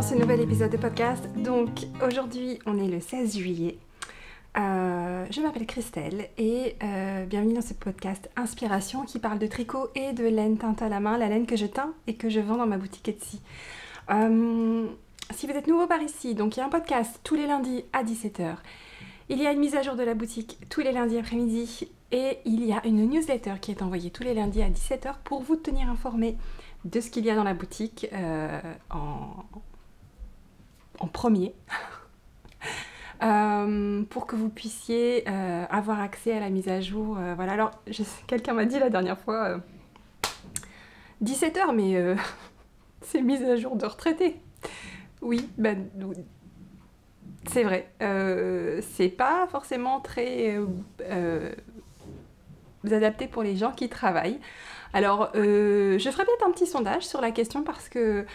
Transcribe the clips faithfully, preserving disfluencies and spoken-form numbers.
ce nouvel épisode de podcast. Donc aujourd'hui on est le seize juillet. Euh, je m'appelle Christelle et euh, bienvenue dans ce podcast Inspiration qui parle de tricot et de laine teinte à la main, la laine que je teins et que je vends dans ma boutique Etsy. Euh, si vous êtes nouveau par ici, donc il y a un podcast tous les lundis à dix-sept heures. Il y a une mise à jour de la boutique tous les lundis après-midi et il y a une newsletter qui est envoyée tous les lundis à dix-sept heures pour vous tenir informé de ce qu'il y a dans la boutique euh, en, en premier. Euh, pour que vous puissiez euh, avoir accès à la mise à jour. Euh, voilà, alors je, quelqu'un m'a dit la dernière fois euh, dix-sept heures, mais euh, c'est mise à jour de retraité. Oui, ben c'est vrai. Euh, c'est pas forcément très euh, euh, adapté pour les gens qui travaillent. Alors, euh, je ferai peut-être un petit sondage sur la question parce que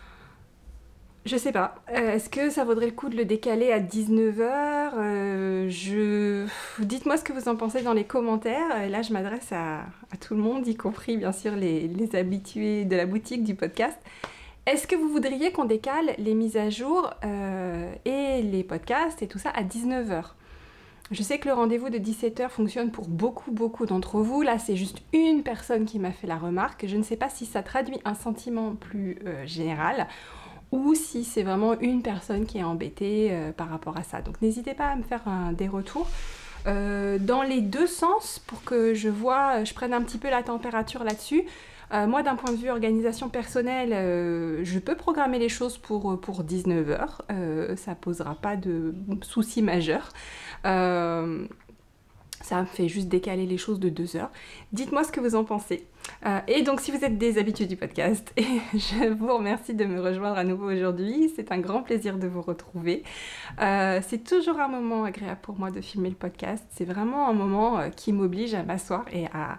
je sais pas, euh, est-ce que ça vaudrait le coup de le décaler à dix-neuf heures euh, je... Dites-moi ce que vous en pensez dans les commentaires. Et là, je m'adresse à, à tout le monde, y compris bien sûr les, les habitués de la boutique, du podcast. Est-ce que vous voudriez qu'on décale les mises à jour euh, et les podcasts et tout ça à dix-neuf heures? Je sais que le rendez-vous de dix-sept heures fonctionne pour beaucoup, beaucoup d'entre vous. Là, c'est juste une personne qui m'a fait la remarque. Je ne sais pas si ça traduit un sentiment plus euh, général ou si c'est vraiment une personne qui est embêtée euh, par rapport à ça. Donc n'hésitez pas à me faire un, des retours euh, dans les deux sens pour que je vois, je prenne un petit peu la température là-dessus. Euh, moi, d'un point de vue organisation personnelle, euh, je peux programmer les choses pour, pour dix-neuf heures. Euh, ça posera pas de soucis majeurs. Euh, Ça me fait juste décaler les choses de deux heures. Dites-moi ce que vous en pensez. Euh, et donc, si vous êtes des habitués du podcast, et je vous remercie de me rejoindre à nouveau aujourd'hui. C'est un grand plaisir de vous retrouver. Euh, c'est toujours un moment agréable pour moi de filmer le podcast. C'est vraiment un moment euh, qui m'oblige à m'asseoir et à,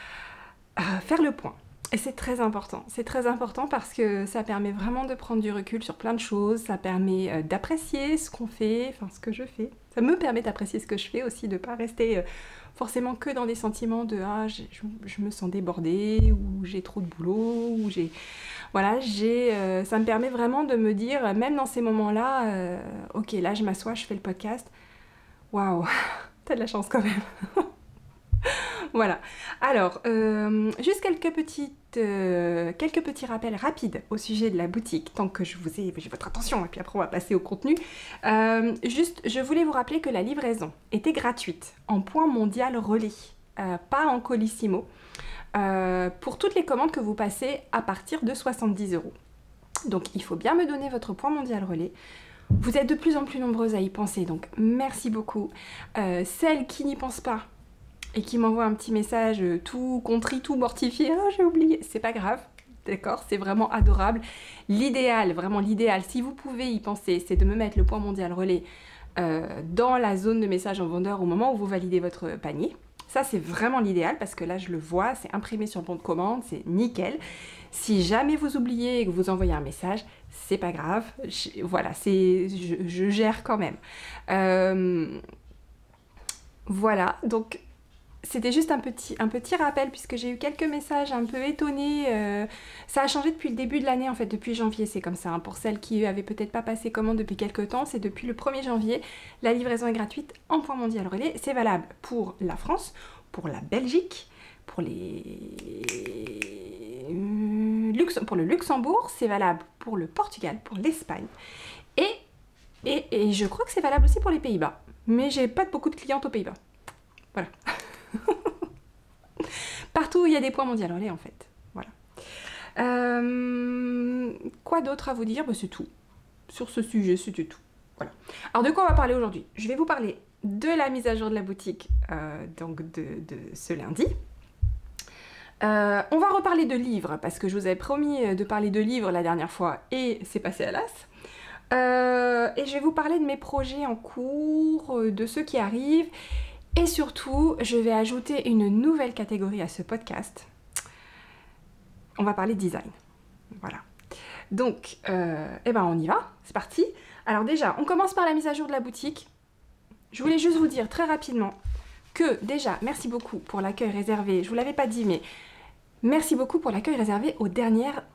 à faire le point. Et c'est très important. C'est très important parce que ça permet vraiment de prendre du recul sur plein de choses. Ça permet euh, d'apprécier ce qu'on fait, enfin ce que je fais. Ça me permet d'apprécier ce que je fais aussi, de ne pas rester euh, forcément que dans des sentiments de « ah, je, je me sens débordée » ou « j'ai trop de boulot » ou j'ai... Voilà, j'ai, euh, ça me permet vraiment de me dire, même dans ces moments-là, euh, « ok, là je m'assois, je fais le podcast. Waouh, t'as de la chance quand même !» Voilà. Alors, euh, juste quelques petites, euh, quelques petits rappels rapides au sujet de la boutique, tant que je vous ai, j'ai votre attention, et puis après on va passer au contenu. Euh, juste, je voulais vous rappeler que la livraison était gratuite, en point mondial relais, euh, pas en colissimo, euh, pour toutes les commandes que vous passez à partir de soixante-dix euros. Donc, il faut bien me donner votre point mondial relais. Vous êtes de plus en plus nombreuses à y penser, donc merci beaucoup. Euh, celles qui n'y pensent pas, et qui m'envoie un petit message euh, tout contrit, tout mortifié, « oh j'ai oublié », c'est pas grave, d'accord, c'est vraiment adorable. L'idéal, vraiment l'idéal, si vous pouvez y penser, c'est de me mettre le point mondial relais euh, dans la zone de message en vendeur au moment où vous validez votre panier. Ça c'est vraiment l'idéal parce que là je le vois, c'est imprimé sur le bon de commande, c'est nickel. Si jamais vous oubliez et que vous envoyez un message, c'est pas grave, je, voilà, c'est, je, je gère quand même. Euh, voilà, donc... C'était juste un petit, un petit rappel puisque j'ai eu quelques messages un peu étonnés. Euh, ça a changé depuis le début de l'année en fait, depuis janvier c'est comme ça. Hein. Pour celles qui avaient peut-être pas passé commande depuis quelques temps, c'est depuis le premier janvier. La livraison est gratuite en point mondial relais. C'est valable pour la France, pour la Belgique, pour, les... Lux... pour le Luxembourg, c'est valable pour le Portugal, pour l'Espagne. Et, et, et je crois que c'est valable aussi pour les Pays-Bas. Mais j'ai pas beaucoup de clientes aux Pays-Bas. Voilà. Partout où il y a des points mondial relais en fait. Voilà. Euh, quoi d'autre à vous dire? Bah, c'est tout. Sur ce sujet, c'était tout. Voilà. Alors de quoi on va parler aujourd'hui? Je vais vous parler de la mise à jour de la boutique euh, donc de, de ce lundi. Euh, on va reparler de livres parce que je vous avais promis de parler de livres la dernière fois et c'est passé à l'as. Euh, et je vais vous parler de mes projets en cours, de ceux qui arrivent. Et surtout, je vais ajouter une nouvelle catégorie à ce podcast. On va parler design. Voilà. Donc, euh, eh ben on y va. C'est parti. Alors déjà, on commence par la mise à jour de la boutique. Je voulais juste vous dire très rapidement que déjà, merci beaucoup pour l'accueil réservé. Je vous l'avais pas dit, mais merci beaucoup pour l'accueil réservé aux dernières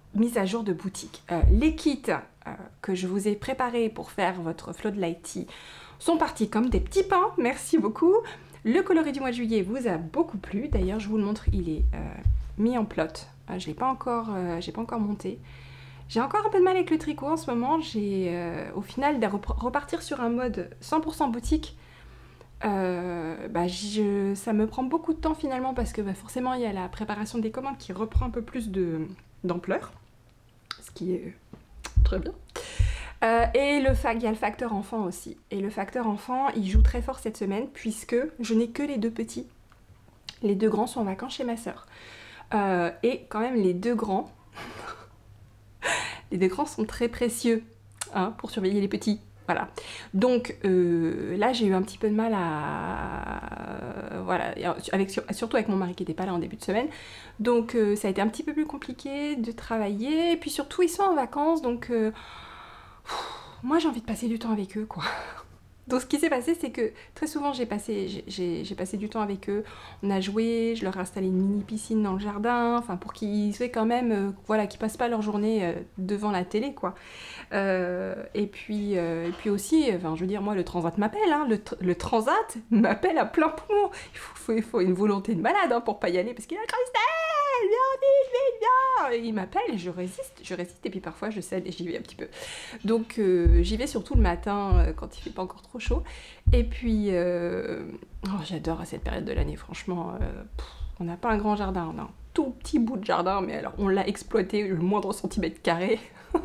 mise à jour de boutique. Euh, les kits euh, que je vous ai préparés pour faire votre Floodlight Tea sont partis comme des petits pains, merci beaucoup. Le coloris du mois de juillet vous a beaucoup plu, d'ailleurs je vous le montre, il est euh, mis en plot, euh, je l'ai pas encore, euh, j'ai pas encore monté. J'ai encore un peu de mal avec le tricot en ce moment, j'ai euh, au final de repartir sur un mode cent pour cent boutique. Euh, bah, je, ça me prend beaucoup de temps finalement parce que bah, forcément il y a la préparation des commandes qui reprend un peu plus de, d'ampleur, ce qui est très bien. Euh, et le il y a le facteur enfant aussi. Et le facteur enfant, il joue très fort cette semaine puisque je n'ai que les deux petits. Les deux grands sont en vacances chez ma sœur. Euh, et quand même les deux grands, les deux grands sont très précieux hein, pour surveiller les petits. Voilà, donc euh, là j'ai eu un petit peu de mal à... Euh, voilà, avec, surtout avec mon mari qui n'était pas là en début de semaine. Donc euh, ça a été un petit peu plus compliqué de travailler. Et puis surtout ils sont en vacances, donc euh, pff, moi j'ai envie de passer du temps avec eux quoi. Donc ce qui s'est passé c'est que très souvent j'ai passé, j'ai passé du temps avec eux, on a joué, je leur ai installé une mini piscine dans le jardin, enfin pour qu'ils soient quand même, euh, voilà, qu'ils passent pas leur journée euh, devant la télé quoi. Euh, et, puis, euh, et puis aussi, enfin je veux dire moi le transat m'appelle, hein, le, le transat m'appelle à plein poumon, il faut, faut, il faut une volonté de malade hein, pour pas y aller parce qu'il a Christelle, viens vite, vite, viens. Et il m'appelle et je résiste, je résiste et puis parfois je cède et j'y vais un petit peu. Donc euh, j'y vais surtout le matin euh, quand il fait pas encore trop chaud. Et puis, euh... oh, j'adore à cette période de l'année, franchement. Euh, pff, on n'a pas un grand jardin, on a un tout petit bout de jardin, mais alors on l'a exploité le moindre centimètre carré.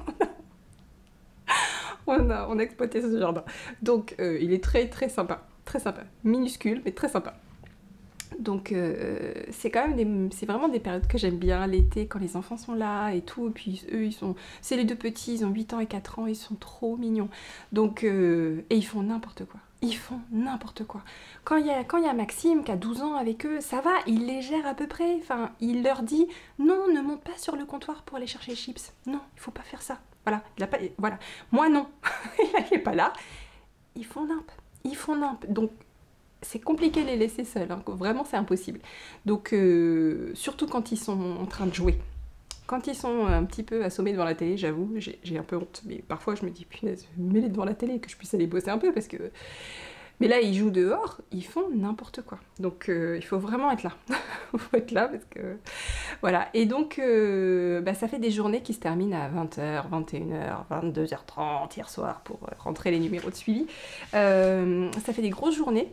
on, a, on a exploité ce jardin. Donc euh, il est très très sympa, très sympa. Minuscule, mais très sympa. Donc euh, c'est quand même des, c'est vraiment des périodes que j'aime bien, l'été quand les enfants sont là et tout, et puis eux ils sont, c'est les deux petits, ils ont huit ans et quatre ans, ils sont trop mignons, donc euh, et ils font n'importe quoi, ils font n'importe quoi. Quand il y a, quand il y a Maxime qui a douze ans avec eux, ça va, il les gère à peu près, enfin il leur dit non, ne monte pas sur le comptoir pour aller chercher les chips, non, il faut pas faire ça, voilà, il a pas, voilà, moi non, il est pas là, ils font nimp, ils font nimp, donc c'est compliqué de les laisser seuls, hein. Vraiment c'est impossible. Donc euh, surtout quand ils sont en train de jouer. Quand ils sont un petit peu assommés devant la télé, j'avoue, j'ai un peu honte. Mais parfois je me dis, punaise, mets-les devant la télé, que je puisse aller bosser un peu, parce que... Mais là, ils jouent dehors, ils font n'importe quoi. Donc euh, il faut vraiment être là. Il faut être là, parce que... Voilà. Et donc, euh, bah, ça fait des journées qui se terminent à vingt heures, vingt et une heures, vingt-deux heures trente hier soir, pour rentrer les numéros de suivi. Euh, ça fait des grosses journées.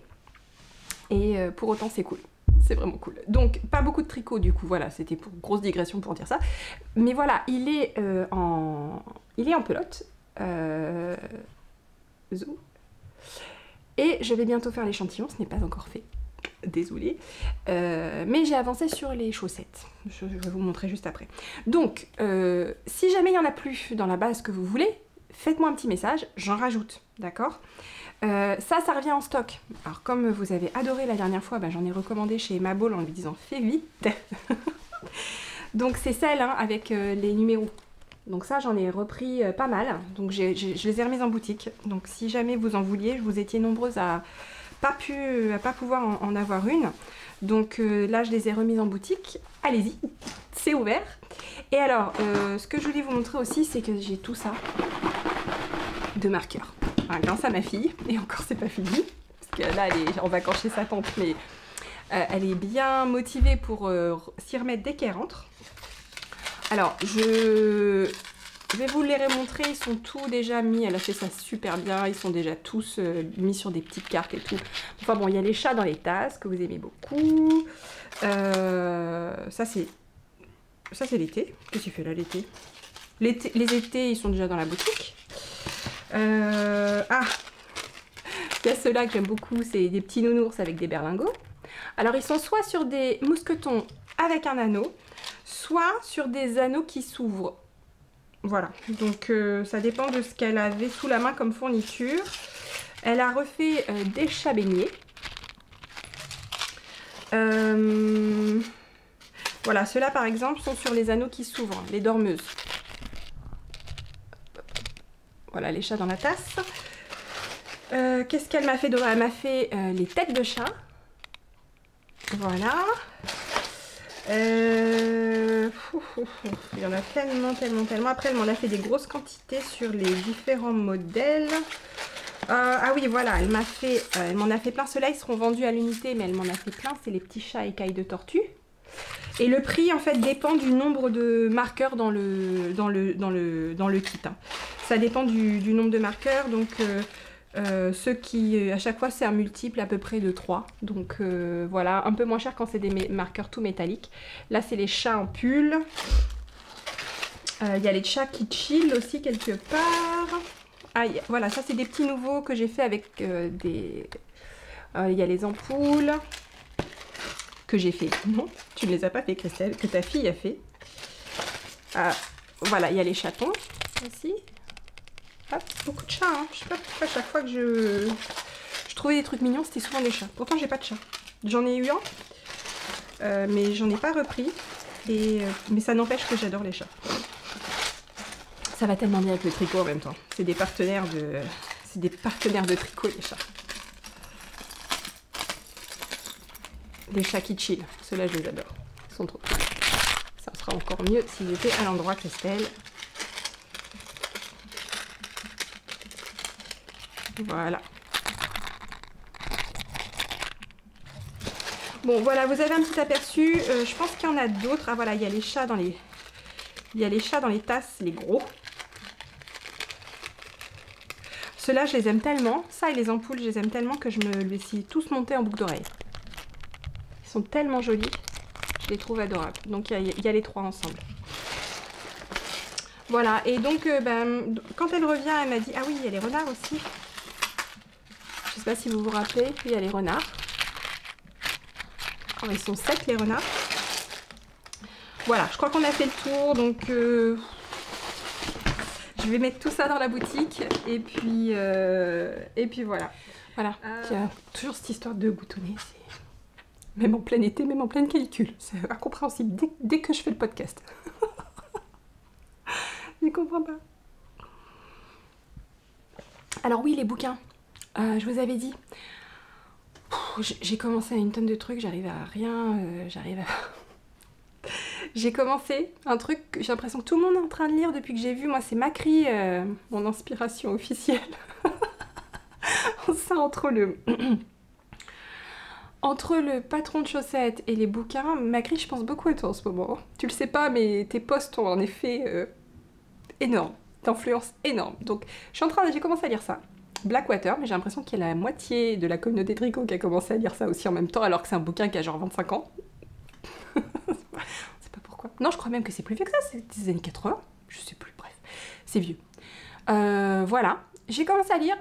Et euh, pour autant c'est cool, c'est vraiment cool. Donc pas beaucoup de tricot du coup, voilà, c'était pour grosse digression pour dire ça. Mais voilà, il est euh, en il est en pelote. Euh... Zoom. Et je vais bientôt faire l'échantillon, ce n'est pas encore fait. Désolée. Euh, mais j'ai avancé sur les chaussettes. Je, je vais vous montrer juste après. Donc, euh, si jamais il n'y en a plus dans la base que vous voulez, faites-moi un petit message, j'en rajoute, d'accord ? Euh, ça, ça revient en stock. Alors comme vous avez adoré la dernière fois, bah, j'en ai recommandé chez Mabol en lui disant fais vite. Donc c'est celle hein, avec euh, les numéros. Donc ça, j'en ai repris euh, pas mal. Donc j'ai, j'ai, je les ai remises en boutique. Donc si jamais vous en vouliez, vous étiez nombreuses à pas pu, à pas pouvoir en, en avoir une. Donc euh, là, je les ai remises en boutique. Allez-y, c'est ouvert. Et alors, euh, ce que je voulais vous montrer aussi, c'est que j'ai tout ça de marqueurs. Enfin, grâce à ma fille, et encore c'est pas fini, parce que là elle est en vacances chez sa tante, mais euh, elle est bien motivée pour euh, s'y remettre dès qu'elle rentre. Alors je... je vais vous les remontrer, ils sont tous déjà mis, elle a fait ça super bien, ils sont déjà tous euh, mis sur des petites cartes et tout. Enfin bon, il y a les chats dans les tasses, que vous aimez beaucoup. Euh, ça c'est ça c'est l'été. Qu'est-ce qu'il fait là l'été? Les étés, ils sont déjà dans la boutique. Euh, ah, il y a ceux-là que j'aime beaucoup, c'est des petits nounours avec des berlingots. Alors ils sont soit sur des mousquetons avec un anneau, soit sur des anneaux qui s'ouvrent. Voilà, donc euh, ça dépend de ce qu'elle avait sous la main comme fourniture. Elle a refait euh, des chats beignets. Euh, voilà, ceux-là par exemple sont sur les anneaux qui s'ouvrent, les dormeuses. Voilà les chats dans la tasse. Euh, Qu'est-ce qu'elle m'a fait d'autre? Elle m'a fait euh, les têtes de chat. Voilà. Euh... Il y en a tellement, tellement, tellement. Après, elle m'en a fait des grosses quantités sur les différents modèles. Euh, ah oui, voilà, elle m'a fait, euh, elle m'en a fait plein. Ceux-là, ils seront vendus à l'unité, mais elle m'en a fait plein. C'est les petits chats écailles de tortue. Et le prix, en fait, dépend du nombre de marqueurs dans le, dans le, dans le, dans le kit. Hein. Ça dépend du, du nombre de marqueurs. Donc, euh, euh, ceux qui, à chaque fois, c'est un multiple à peu près de trois. Donc, euh, voilà, un peu moins cher quand c'est des marqueurs tout métalliques. Là, c'est les chats en pull. Il euh, y a les chats qui chill aussi quelque part. Ah, y a, voilà, ça, c'est des petits nouveaux que j'ai fait avec euh, des... Il euh, y a les ampoules... que j'ai fait. Non, tu ne les as pas fait, Christelle, que ta fille a fait. Ah, voilà, il y a les chatons aussi. Hop, beaucoup de chats, hein. Je sais pas pourquoi à chaque fois que je, je trouvais des trucs mignons, c'était souvent des chats. Pourtant, j'ai pas de chat. J'en ai eu un, euh, mais j'en ai pas repris. Et, euh, mais ça n'empêche que j'adore les chats. Ça va tellement bien avec le tricot en même temps. C'est des partenaires de, c'est des partenaires de tricot, les chats. Les chats qui chill, ceux-là je les adore, ils sont trop cool. Ça sera encore mieux s'ils étaient à l'endroit, Christelle. Voilà. Bon voilà, vous avez un petit aperçu, euh, je pense qu'il y en a d'autres. Ah voilà, il y a les chats dans les... Il y a les chats dans les tasses, les gros. Ceux-là je les aime tellement, ça et les ampoules je les aime tellement que je me les suis tous montés en boucle d'oreille. Ils sont tellement jolis, je les trouve adorables. Donc il y, y a les trois ensemble. Voilà, et donc euh, ben, quand elle revient, elle m'a dit, ah oui, il y a les renards aussi. Je sais pas si vous vous rappelez, il y a les renards. Oh, ils sont secs les renards. Voilà, je crois qu'on a fait le tour, donc euh, je vais mettre tout ça dans la boutique, et puis, euh, et puis voilà. Voilà, euh... il y a toujours cette histoire de boutonner, c'est... Même en plein été, même en pleine canicule. C'est incompréhensible dès, dès que je fais le podcast. Je ne comprends pas. Alors oui, les bouquins. Euh, je vous avais dit. J'ai commencé à une tonne de trucs, j'arrive à rien. Euh, j'arrive à... J'ai commencé un truc que j'ai l'impression que tout le monde est en train de lire depuis que j'ai vu. Moi, c'est Macri, euh, mon inspiration officielle. Ça, entre le... Entre le patron de chaussettes et les bouquins, Macri, je pense beaucoup à toi en ce moment. Tu le sais pas, mais tes posts ont un effet euh, énorme, d'influence énorme. Donc, je suis en train, j'ai commencé à lire ça. Blackwater, mais j'ai l'impression qu'il y a la moitié de la communauté tricot qui a commencé à lire ça aussi en même temps, alors que c'est un bouquin qui a genre vingt-cinq ans. C'est pas pourquoi. Non, je crois même que c'est plus vieux que ça, c'est des années quatre-vingts. Je sais plus, bref. C'est vieux. Euh, voilà. J'ai commencé à lire.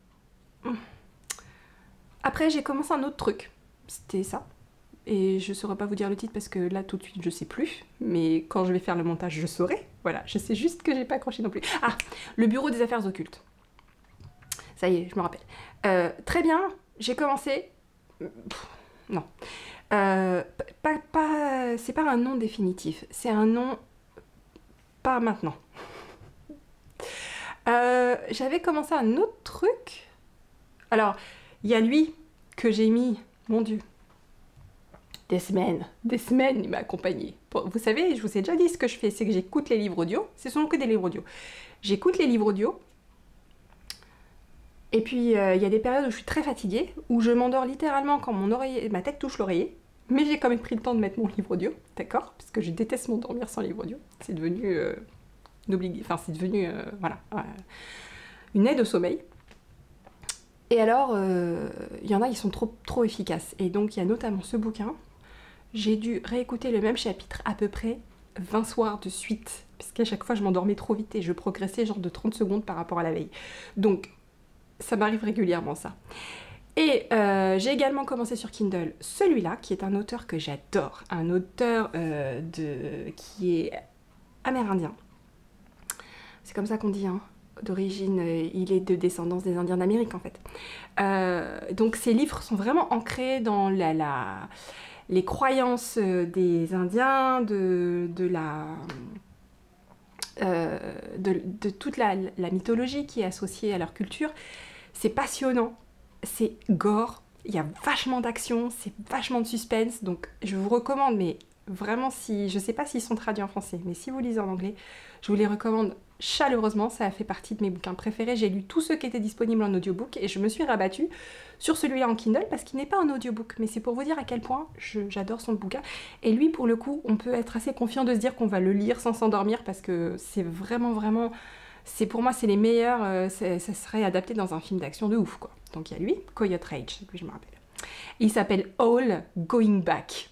Après, j'ai commencé un autre truc. C'était ça. Et je ne saurais pas vous dire le titre parce que là, tout de suite, je sais plus. Mais quand je vais faire le montage, je saurai. Voilà, je sais juste que j'ai pas accroché non plus. Ah, le bureau des affaires occultes. Ça y est, je me rappelle. Euh, très bien, j'ai commencé... Pff, non. Euh, pas, pas, c'est pas un nom définitif. C'est un nom... Pas maintenant. Euh, J'avais commencé un autre truc. Alors, il y a lui que j'ai mis... Mon Dieu, des semaines, des semaines, il m'a accompagné. Vous savez, je vous ai déjà dit ce que je fais, c'est que j'écoute les livres audio. Ce sont que des livres audio. J'écoute les livres audio. Et puis, il euh, y a des périodes où je suis très fatiguée, où je m'endors littéralement quand mon oreiller, ma tête touche l'oreiller. Mais j'ai quand même pris le temps de mettre mon livre audio, d'accord? Parce que je déteste m'endormir sans livre audio. C'est devenu... Euh, enfin, c'est devenu... Euh, voilà. Euh, une aide au sommeil. Et alors, il euh, y en a, ils sont trop, trop efficaces. Et donc, il y a notamment ce bouquin. J'ai dû réécouter le même chapitre à peu près vingt soirs de suite. Parce qu'à chaque fois, je m'endormais trop vite et je progressais genre de trente secondes par rapport à la veille. Donc, ça m'arrive régulièrement, ça. Et euh, j'ai également commencé sur Kindle celui-là, qui est un auteur que j'adore. Un auteur euh, de... qui est amérindien. C'est comme ça qu'on dit, hein. D'origine, il est de descendance des Indiens d'Amérique en fait. Euh, donc ces livres sont vraiment ancrés dans la, la, les croyances des Indiens, de, de, la, euh, de, de toute la, la mythologie qui est associée à leur culture. C'est passionnant, c'est gore, il y a vachement d'action, c'est vachement de suspense, donc je vous recommande, mais vraiment, si je sais pas s'ils sont traduits en français, mais si vous lisez en anglais, je vous les recommande chaleureusement, ça a fait partie de mes bouquins préférés. J'ai lu tous ceux qui étaient disponibles en audiobook et je me suis rabattue sur celui-là en Kindle parce qu'il n'est pas en audiobook, mais c'est pour vous dire à quel point j'adore son bouquin. Et lui, pour le coup, on peut être assez confiant de se dire qu'on va le lire sans s'endormir parce que c'est vraiment, vraiment... C'est pour moi, c'est les meilleurs, euh, ça serait adapté dans un film d'action de ouf, quoi. Donc il y a lui, Coyote Rage, lui je me rappelle. Il s'appelle All Going Back.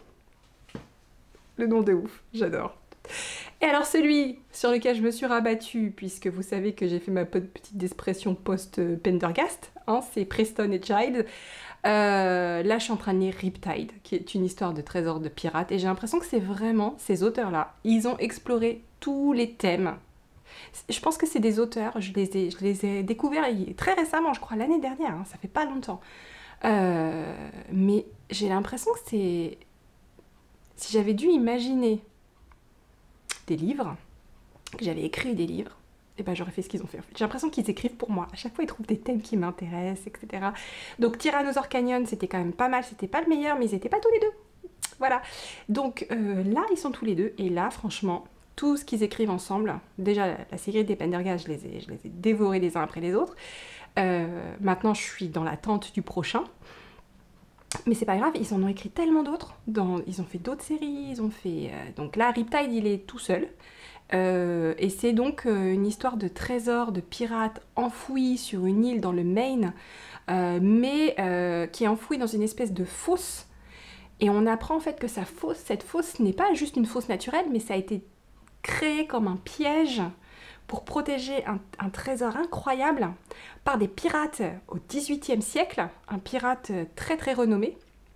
Le nom de ouf, j'adore. Et alors celui sur lequel je me suis rabattue, puisque vous savez que j'ai fait ma petite expression post-Pendergast, hein, c'est Preston et Child. Euh, là je suis en train de lire Riptide, qui est une histoire de trésors de pirates, et j'ai l'impression que c'est vraiment, ces auteurs-là, ils ont exploré tous les thèmes. Je pense que c'est des auteurs, je les ai, je les ai découverts très récemment, je crois l'année dernière, hein, ça fait pas longtemps. Euh, mais j'ai l'impression que c'est... Si j'avais dû imaginer des livres, que j'avais écrit des livres, et ben j'aurais fait ce qu'ils ont fait. En fait. J'ai l'impression qu'ils écrivent pour moi. À chaque fois, ils trouvent des thèmes qui m'intéressent, et cetera. Donc Tyrannosaure Canyon, c'était quand même pas mal. C'était pas le meilleur, mais ils étaient pas tous les deux. Voilà. Donc euh, là, ils sont tous les deux. Et là, franchement, tout ce qu'ils écrivent ensemble, déjà la, la série des Pendergast, je les ai, je les ai dévorés les uns après les autres. Euh, maintenant, je suis dans l'attente du prochain. Mais c'est pas grave, ils en ont écrit tellement d'autres. Dans... Ils ont fait d'autres séries, ils ont fait... Euh... Donc là, Riptide, il est tout seul. Euh... Et c'est donc euh, une histoire de trésors, de pirates enfouis sur une île dans le Maine, euh, mais euh, qui est enfouie dans une espèce de fosse. Et on apprend en fait que sa fosse, cette fosse n'est pas juste une fosse naturelle, mais ça a été créé comme un piège pour protéger un, un trésor incroyable par des pirates au dix-huitième siècle, un pirate très très renommé.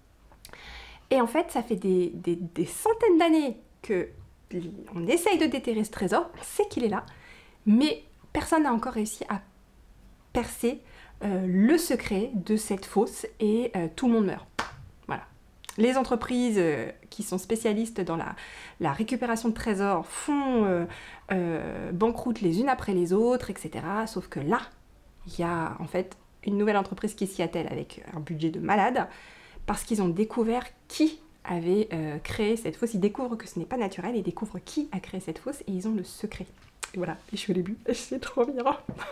Et en fait, ça fait des, des, des centaines d'années qu'on essaye de déterrer ce trésor, on sait qu'il est là, mais personne n'a encore réussi à percer euh, le secret de cette fosse et euh, tout le monde meurt. Voilà. Les entreprises euh, qui sont spécialistes dans la, la récupération de trésors font euh, euh, banqueroute les unes après les autres, et cetera. Sauf que là, il y a en fait une nouvelle entreprise qui s'y attelle avec un budget de malade parce qu'ils ont découvert qui avait euh, créé cette fosse. Ils découvrent que ce n'est pas naturel, ils découvrent qui a créé cette fosse et ils ont le secret. Et voilà, et je suis au début, c'est trop bien.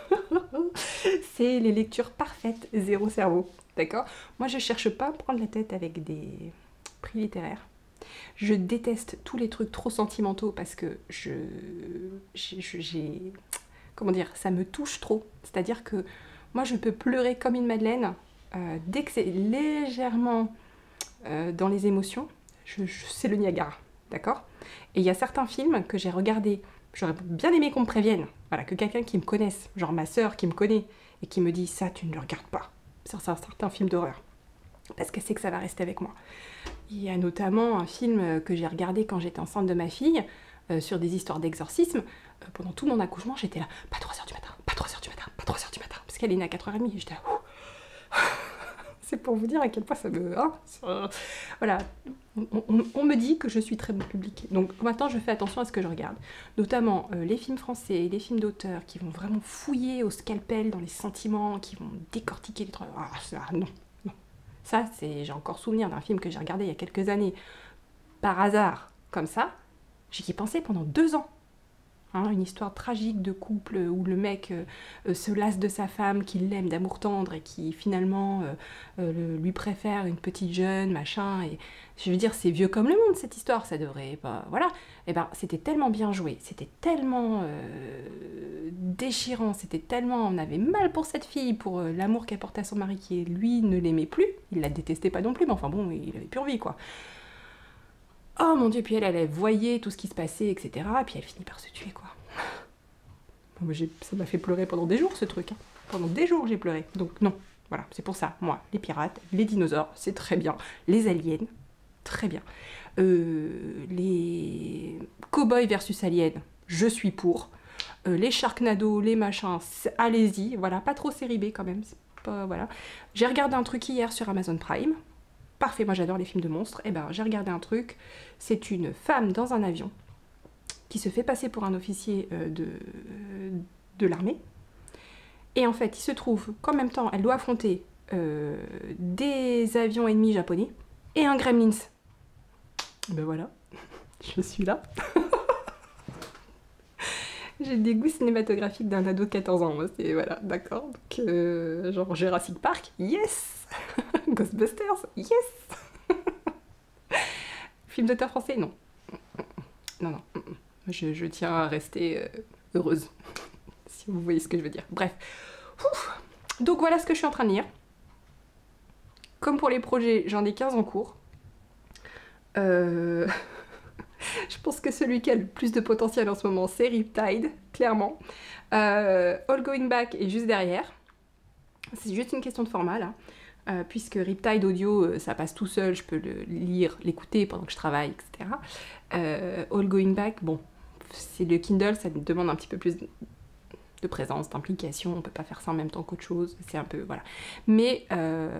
C'est les lectures parfaites, zéro cerveau. D'accord? Moi, je cherche pas à prendre la tête avec des prix littéraires. Je déteste tous les trucs trop sentimentaux parce que je... j'ai... Comment dire? Ça me touche trop. C'est-à-dire que moi, je peux pleurer comme une madeleine euh, dès que c'est légèrement euh, dans les émotions. Je, je, c'est le Niagara. D'accord? Et il y a certains films que j'ai regardés. J'aurais bien aimé qu'on me prévienne. Voilà, que quelqu'un qui me connaisse, genre ma sœur qui me connaît, et qui me dit « ça, tu ne le regardes pas ». C'est un certain film d'horreur, parce qu'elle sait que ça va rester avec moi. Il y a notamment un film que j'ai regardé quand j'étais enceinte de ma fille, euh, sur des histoires d'exorcisme. Euh, pendant tout mon accouchement, j'étais là, pas trois heures du matin, pas trois heures du matin, pas trois heures du matin, parce qu'elle est née à quatre heures trente, et j'étais là, ouh. C'est pour vous dire à quel point ça me... Hein, ça... Voilà, on, on, on me dit que je suis très bon public. Donc maintenant, je fais attention à ce que je regarde. Notamment euh, les films français, les films d'auteurs qui vont vraiment fouiller au scalpel dans les sentiments, qui vont décortiquer les trucs. Ah, ça, non, non. Ça, c'est... J'ai encore souvenir d'un film que j'ai regardé il y a quelques années, par hasard, comme ça. J'y ai pensé pendant deux ans. Hein, une histoire tragique de couple où le mec euh, se lasse de sa femme, qu'il l'aime d'amour tendre et qui finalement euh, euh, lui préfère une petite jeune, machin. Et je veux dire, c'est vieux comme le monde cette histoire, ça devrait pas. Voilà. Et ben, c'était tellement bien joué, c'était tellement euh, déchirant, c'était tellement. On avait mal pour cette fille, pour euh, l'amour qu'elle portait à son mari qui, lui, ne l'aimait plus. Il la détestait pas non plus, mais enfin bon, il avait plus envie, quoi. Oh mon Dieu, puis elle, elle voyait tout ce qui se passait, et cetera. Et puis elle finit par se tuer, quoi. Bon, ça m'a fait pleurer pendant des jours, ce truc. Hein. Pendant des jours, j'ai pleuré. Donc non, voilà, c'est pour ça. Moi, les pirates, les dinosaures, c'est très bien. Les aliens, très bien. Euh, les cow-boys versus aliens, je suis pour. Euh, les Sharknado, les machins, allez-y. Voilà, pas trop série B quand même. Pas, voilà. J'ai regardé un truc hier sur Amazon Prime. Parfait, moi j'adore les films de monstres. Et ben j'ai regardé un truc, c'est une femme dans un avion qui se fait passer pour un officier euh, de, de l'armée. Et en fait, il se trouve qu'en même temps, elle doit affronter euh, des avions ennemis japonais et un Gremlins. Ben voilà, je suis là. J'ai des goûts cinématographiques d'un ado de quatorze ans, moi, c'est, voilà, d'accord. Donc, euh, genre Jurassic Park, yes. Ghostbusters, yes. Film d'auteur français, non. Non, non. Je, je tiens à rester euh, heureuse, si vous voyez ce que je veux dire. Bref. Ouf. Donc voilà ce que je suis en train de lire. Comme pour les projets, j'en ai quinze en cours. Euh... Je pense que celui qui a le plus de potentiel en ce moment, c'est Riptide, clairement. Euh, All Going Back est juste derrière. C'est juste une question de format, là. Euh, puisque Riptide audio, ça passe tout seul, je peux le lire, l'écouter pendant que je travaille, et cetera. Euh, All Going Back, bon, c'est le Kindle, ça demande un petit peu plus de présence, d'implication, on peut pas faire ça en même temps qu'autre chose, c'est un peu, voilà. Mais, euh...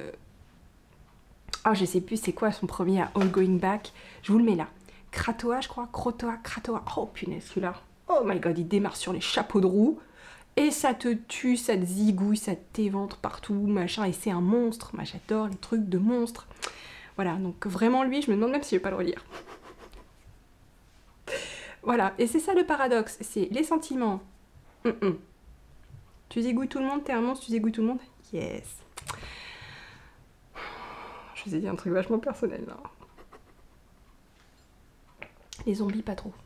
oh, je sais plus c'est quoi son premier à All Going Back, je vous le mets là. Kratoa, je crois, Krotoa, Kratoa, oh punaise, celui-là, oh my god, il démarre sur les chapeaux de roue. Et ça te tue, ça te zigouille, ça t'éventre partout, machin, et c'est un monstre. Moi j'adore les trucs de monstres. Voilà, donc vraiment lui, je me demande même si je vais pas le relire. Voilà, et c'est ça le paradoxe, c'est les sentiments. Mm -mm. Tu zigouilles tout le monde, t'es un monstre, tu zigouilles tout le monde. Yes. Je vous ai dit un truc vachement personnel là. Les zombies, pas trop.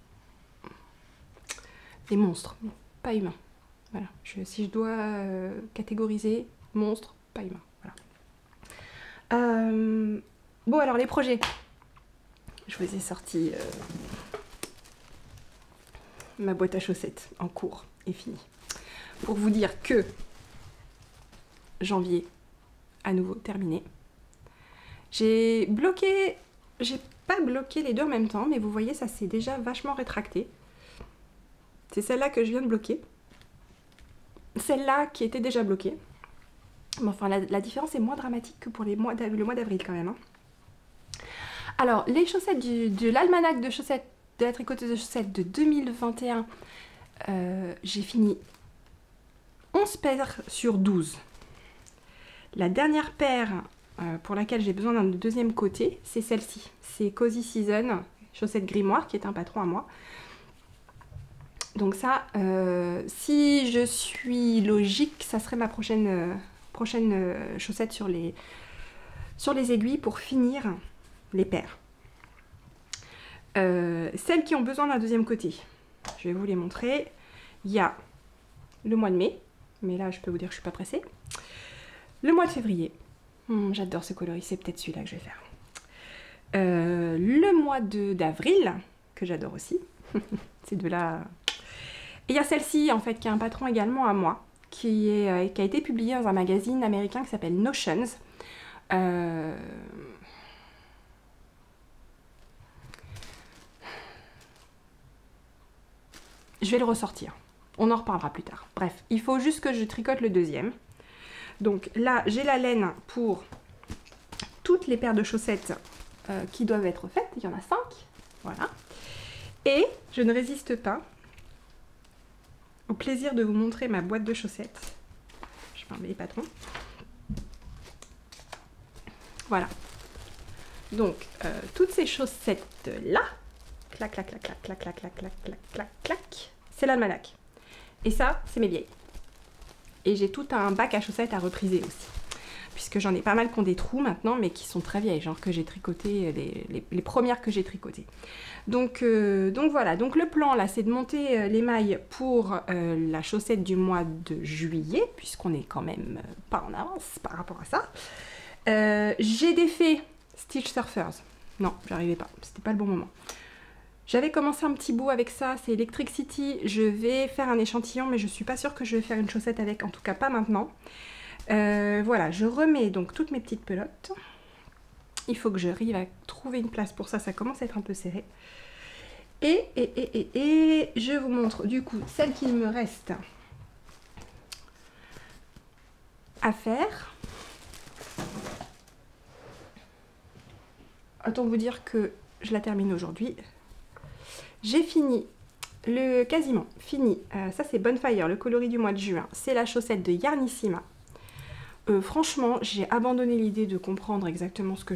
Les monstres, pas humains. Voilà, je, si je dois euh, catégoriser, monstre, pas humain. Voilà. Euh, bon, alors les projets. Je vous ai sorti euh, ma boîte à chaussettes en cours et fini. Pour vous dire que janvier, à nouveau terminé. J'ai bloqué, j'ai pas bloqué les deux en même temps, mais vous voyez, ça s'est déjà vachement rétracté. C'est celle-là que je viens de bloquer. Celle-là qui était déjà bloquée. Mais enfin, la, la différence est moins dramatique que pour les mois le mois d'avril quand même. Hein. Alors, les chaussettes du, de l'almanach de chaussettes, de la tricoteuse de chaussettes de deux mille vingt et un, euh, j'ai fini onze paires sur douze. La dernière paire euh, pour laquelle j'ai besoin d'un deuxième côté, c'est celle-ci. C'est Cozy Season, chaussettes grimoire, qui est un patron à moi. Donc ça, euh, si je suis logique, ça serait ma prochaine, euh, prochaine euh, chaussette sur les, sur les aiguilles pour finir les paires. Euh, celles qui ont besoin d'un deuxième côté, je vais vous les montrer. Il y a le mois de mai, mais là je peux vous dire que je suis pas pressée. Le mois de février, hum, j'adore ce coloris, c'est peut-être celui-là que je vais faire. Euh, le mois d'avril, que j'adore aussi, ces deux-là... Et il y a celle-ci, en fait, qui a un patron également à moi, qui, est, euh, qui a été publiée dans un magazine américain qui s'appelle Notions. Euh... Je vais le ressortir. On en reparlera plus tard. Bref, il faut juste que je tricote le deuxième. Donc là, j'ai la laine pour toutes les paires de chaussettes euh, qui doivent être faites. Il y en a cinq. Voilà. Et je ne résiste pas au plaisir de vous montrer ma boîte de chaussettes. Je vais enlever les patrons. Voilà. Donc, euh, toutes ces chaussettes-là, clac, clac, clac, clac, clac, clac, clac, clac, clac, clac, clac, c'est l'almanach. Et ça, c'est mes vieilles. Et j'ai tout un bac à chaussettes à repriser aussi. Puisque j'en ai pas mal qui ont des trous maintenant, mais qui sont très vieilles, genre que j'ai tricoté, les, les, les premières que j'ai tricotées. Donc, euh, donc voilà, donc le plan là, c'est de monter euh, les mailles pour euh, la chaussette du mois de juillet, puisqu'on est quand même euh, pas en avance par rapport à ça. Euh, j'ai défait Stitch Surfers. Non, j'arrivais pas, c'était pas le bon moment. J'avais commencé un petit bout avec ça, c'est Electric City. Je vais faire un échantillon, mais je suis pas sûre que je vais faire une chaussette avec, en tout cas pas maintenant. Euh, voilà, je remets donc toutes mes petites pelotes. Il faut que j'arrive à trouver une place pour ça, ça commence à être un peu serré. Et, et, et, et, et je vous montre du coup celle qu'il me reste à faire. Autant vous dire que je la termine aujourd'hui. J'ai fini, le quasiment fini, euh, ça c'est Bonfire, le coloris du mois de juin. C'est la chaussette de Yarnissima. Euh, franchement, j'ai abandonné l'idée de comprendre exactement ce que je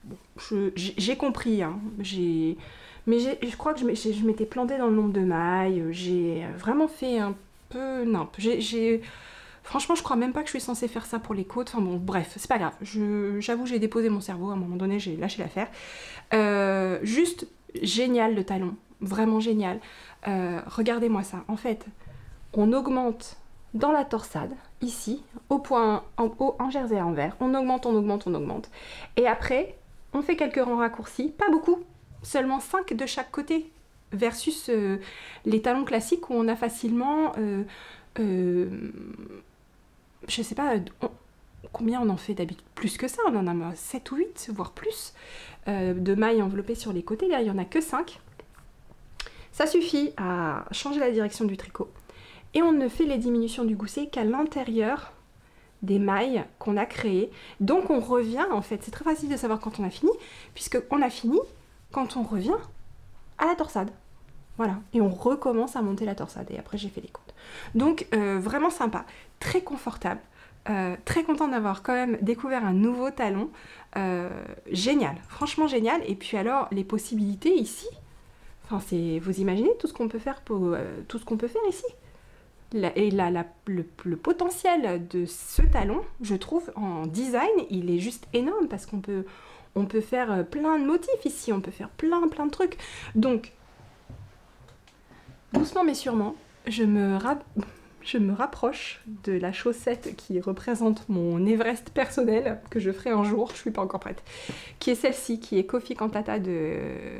bon, j'ai compris, hein, j'ai... Mais je crois que je m'étais plantée dans le nombre de mailles, j'ai vraiment fait un peu nimp. J'ai... Franchement, je crois même pas que je suis censée faire ça pour les côtes. Enfin bon, bref, c'est pas grave. J'avoue, j'ai déposé mon cerveau. À un moment donné, j'ai lâché l'affaire. Euh, juste génial le talon. Vraiment génial. Euh, Regardez-moi ça. En fait, on augmente dans la torsade, ici, au point, en, au, en jersey à envers. On augmente, on augmente, on augmente. Et après, on fait quelques rangs raccourcis. Pas beaucoup. Seulement cinq de chaque côté. Versus euh, les talons classiques où on a facilement... Euh, euh, je sais pas, on, combien on en fait d'habitude? Plus que ça, on en a sept ou huit, voire plus, euh, de mailles enveloppées sur les côtés. Là, il n'y en a que cinq. Ça suffit à changer la direction du tricot. Et on ne fait les diminutions du gousset qu'à l'intérieur des mailles qu'on a créées. Donc on revient, en fait, c'est très facile de savoir quand on a fini, puisqu'on a fini quand on revient à la torsade. Voilà, et on recommence à monter la torsade, et après j'ai fait les côtes. Donc euh, vraiment sympa, très confortable, euh, très contente d'avoir quand même découvert un nouveau talon, euh, génial, franchement génial. Et puis alors, les possibilités ici, enfin c'est, vous imaginez tout ce qu'on peut faire pour euh, tout ce qu'on peut faire ici. La, et la, la, le, le potentiel de ce talon, je trouve, en design, il est juste énorme, parce qu'on peut, on peut faire plein de motifs ici, on peut faire plein plein de trucs. Donc doucement mais sûrement, je me, je me rapproche de la chaussette qui représente mon Everest personnel, que je ferai un jour, je suis pas encore prête, qui est celle-ci, qui est Coffee Cantata de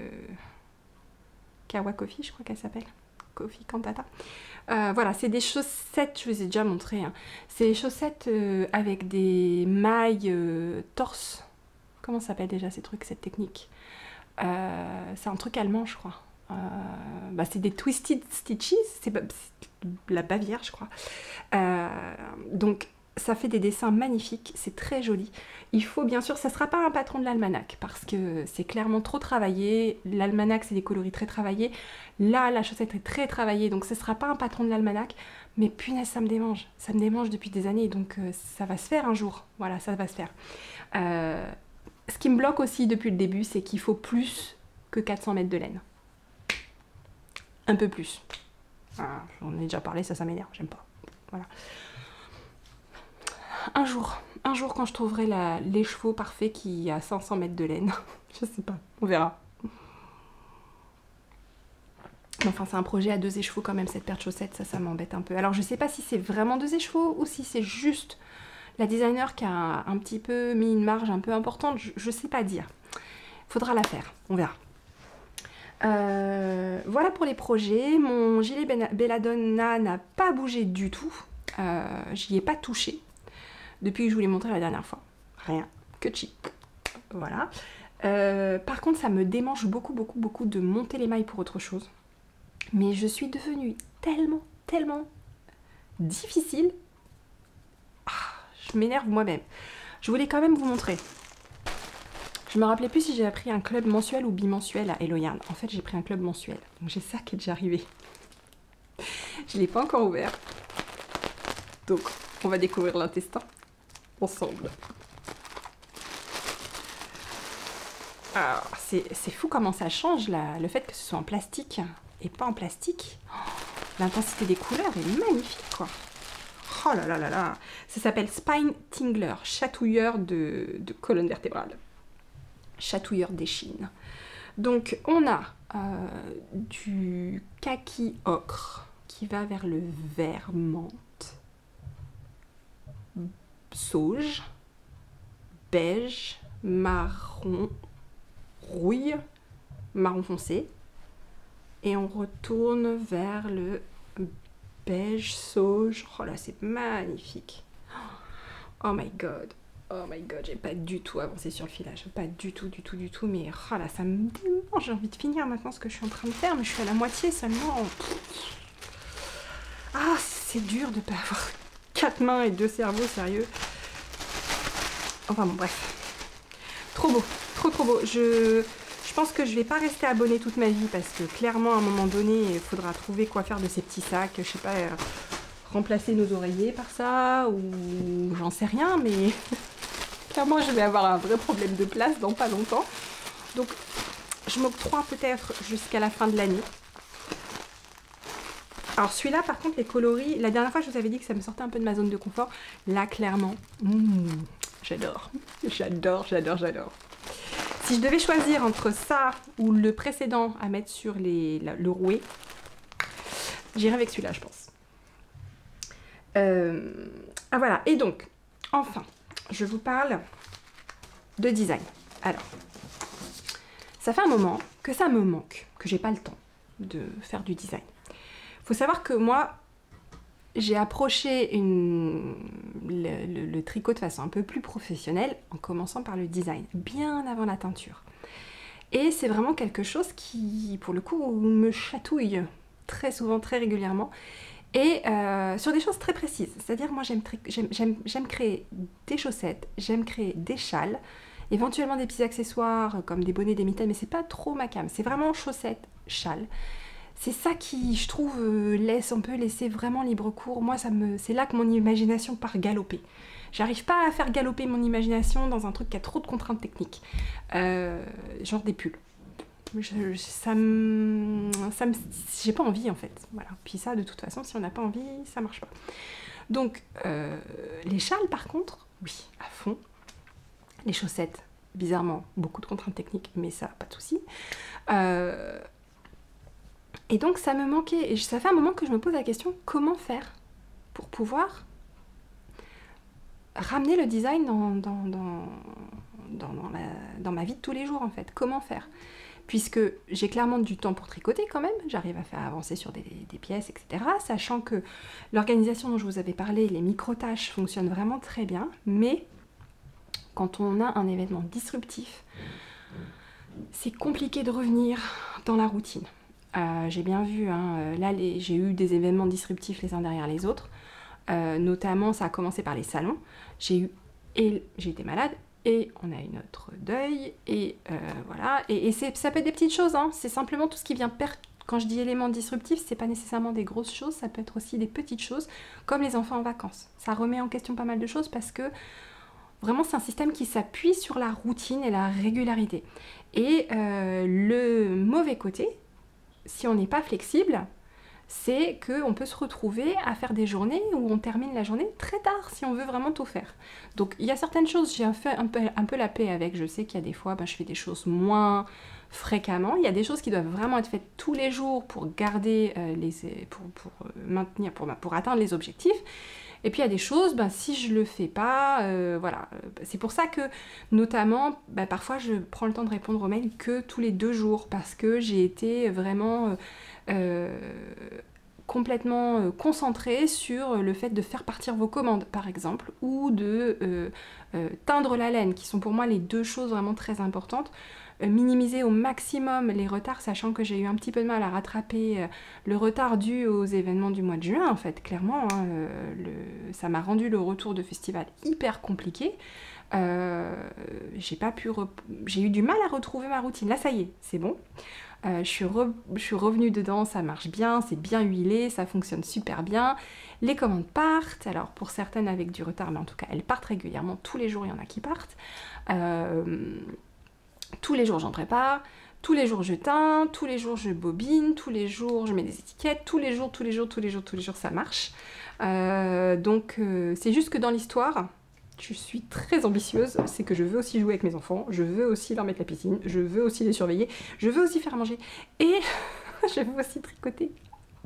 Kawa Coffee, je crois qu'elle s'appelle, Coffee Cantata. Euh, voilà, c'est des chaussettes, je vous ai déjà montré, hein. C'est des chaussettes euh, avec des mailles euh, torse, comment ça s'appelle déjà ces trucs, cette technique, euh, c'est un truc allemand je crois. Euh, bah c'est des Twisted Stitches, c'est la Bavière je crois. Euh, donc ça fait des dessins magnifiques, c'est très joli. Il faut bien sûr, ça ne sera pas un patron de l'almanach parce que c'est clairement trop travaillé. L'almanach c'est des coloris très travaillés. Là la chaussette est très travaillée, donc ce ne sera pas un patron de l'almanach. Mais punaise, ça me démange, ça me démange depuis des années, donc euh, ça va se faire un jour. Voilà, ça va se faire. Euh, ce qui me bloque aussi depuis le début, c'est qu'il faut plus que quatre cents mètres de laine. Un peu plus. Ah, j'en ai déjà parlé, ça, ça m'énerve, j'aime pas. Voilà. Un jour, un jour quand je trouverai l'écheveau parfait qui a cinq cents mètres de laine, je sais pas, on verra. Enfin, c'est un projet à deux écheveaux quand même, cette paire de chaussettes, ça, ça m'embête un peu. Alors, je sais pas si c'est vraiment deux écheveaux ou si c'est juste la designer qui a un, un petit peu mis une marge un peu importante, je, je sais pas dire. Faudra la faire, on verra. Euh, voilà pour les projets. Mon gilet Belladonna n'a pas bougé du tout. Euh, J'y ai pas touché depuis que je vous l'ai montré la dernière fois. Rien, que cheap. Voilà. Euh, par contre, ça me démange beaucoup, beaucoup, beaucoup de monter les mailles pour autre chose. Mais je suis devenue tellement, tellement difficile. Ah, je m'énerve moi-même. Je voulais quand même vous montrer. Je me rappelais plus si j'ai pris un club mensuel ou bimensuel à Hello Yarn. En fait, j'ai pris un club mensuel. Donc j'ai ça qui est déjà arrivé. Je ne l'ai pas encore ouvert. Donc, on va découvrir l'intestin ensemble. C'est fou comment ça change, là, le fait que ce soit en plastique et pas en plastique. Oh, l'intensité des couleurs est magnifique, quoi. Oh là là là là. Ça s'appelle Spine Tingler, chatouilleur de, de colonne vertébrale. Chatouilleur d'échine. Donc on a euh, du kaki ocre qui va vers le vert menthe, sauge, beige, marron, rouille, marron foncé, et on retourne vers le beige sauge. Oh là, c'est magnifique. Oh my god. Oh my god, j'ai pas du tout avancé sur le filage, pas du tout, du tout, du tout, mais oh là, ça me démange, j'ai envie de finir maintenant ce que je suis en train de faire, mais je suis à la moitié seulement. Ah, c'est dur de pas avoir quatre mains et deux cerveaux, sérieux. Enfin bon, bref. Trop beau, trop trop beau. Je, je pense que je vais pas rester abonnée toute ma vie, parce que clairement, à un moment donné, il faudra trouver quoi faire de ces petits sacs, je sais pas, euh, remplacer nos oreillers par ça, ou j'en sais rien, mais... Clairement, je vais avoir un vrai problème de place dans pas longtemps. Donc, je m'octroie peut-être jusqu'à la fin de l'année. Alors celui-là, par contre, les coloris, la dernière fois, je vous avais dit que ça me sortait un peu de ma zone de confort. Là, clairement, mmh, j'adore. J'adore, j'adore, j'adore. Si je devais choisir entre ça ou le précédent à mettre sur les, la, le rouet, j'irais avec celui-là, je pense. Euh, ah voilà, et donc, enfin, je vous parle de design. Alors, ça fait un moment que ça me manque, que j'ai pas le temps de faire du design. Faut savoir que moi, j'ai approché une, le, le, le tricot de façon un peu plus professionnelle en commençant par le design, bien avant la teinture. Et c'est vraiment quelque chose qui, pour le coup, me chatouille très souvent, très régulièrement, et euh, sur des choses très précises. C'est-à-dire, moi, j'aime créer des chaussettes, j'aime créer des châles, éventuellement des petits accessoires comme des bonnets, des mitaines, mais c'est pas trop ma came. C'est vraiment chaussettes, châles. C'est ça qui, je trouve, euh, laisse, on peut laisser vraiment libre cours. Moi, ça me, c'est là que mon imagination part galoper. J'arrive pas à faire galoper mon imagination dans un truc qui a trop de contraintes techniques. Euh, genre des pulls. Je, ça me... ça me j'ai pas envie, en fait. Voilà. Puis ça, de toute façon, si on n'a pas envie, ça marche pas. Donc, euh, les châles, par contre, oui, à fond. Les chaussettes, bizarrement, beaucoup de contraintes techniques, mais ça, pas de souci. Euh... Et donc ça me manquait, et ça fait un moment que je me pose la question, comment faire pour pouvoir ramener le design dans, dans, dans, dans, dans, la, dans ma vie de tous les jours en fait. Comment faire? Puisque j'ai clairement du temps pour tricoter quand même, j'arrive à faire avancer sur des, des pièces, et cetera. Sachant que l'organisation dont je vous avais parlé, les micro-tâches fonctionnent vraiment très bien, mais quand on a un événement disruptif, c'est compliqué de revenir dans la routine. Euh, j'ai bien vu, hein, là j'ai eu des événements disruptifs les uns derrière les autres, euh, notamment ça a commencé par les salons, j'ai eu, et j'ai été malade, et on a eu notre deuil, et euh, voilà, et, et ça peut être des petites choses, hein, c'est simplement tout ce qui vient perdre. Quand je dis éléments disruptifs, c'est pas nécessairement des grosses choses, ça peut être aussi des petites choses, comme les enfants en vacances. Ça remet en question pas mal de choses parce que vraiment c'est un système qui s'appuie sur la routine et la régularité. Et euh, le mauvais côté, si on n'est pas flexible, c'est qu'on peut se retrouver à faire des journées où on termine la journée très tard si on veut vraiment tout faire. Donc il y a certaines choses, j'ai fait un peu, un peu la paix avec, je sais qu'il y a des fois, ben, je fais des choses moins fréquemment, il y a des choses qui doivent vraiment être faites tous les jours pour garder, euh, les, pour, pour maintenir, pour, pour atteindre les objectifs. Et puis il y a des choses, ben, si je le fais pas, euh, voilà. C'est pour ça que, notamment, ben, parfois je prends le temps de répondre aux mails que tous les deux jours, parce que j'ai été vraiment euh, complètement euh, concentrée sur le fait de faire partir vos commandes, par exemple, ou de euh, euh, teindre la laine, qui sont pour moi les deux choses vraiment très importantes. Minimiser au maximum les retards, sachant que j'ai eu un petit peu de mal à rattraper le retard dû aux événements du mois de juin, en fait, clairement, hein, le, ça m'a rendu le retour de festival hyper compliqué. Euh, j'ai pas pu, j'ai eu du mal à retrouver ma routine. Là, ça y est, c'est bon. Euh, je, suis re... je suis revenue dedans, ça marche bien, c'est bien huilé, ça fonctionne super bien. Les commandes partent, alors pour certaines avec du retard, mais en tout cas, elles partent régulièrement. Tous les jours, il y en a qui partent. Euh... Tous les jours j'en prépare, tous les jours je teins, tous les jours je bobine, tous les jours je mets des étiquettes, tous les jours, tous les jours, tous les jours, tous les jours ça marche. Euh, donc euh, c'est juste que dans l'histoire, je suis très ambitieuse, c'est que je veux aussi jouer avec mes enfants, je veux aussi leur mettre la piscine, je veux aussi les surveiller, je veux aussi faire manger et je veux aussi tricoter.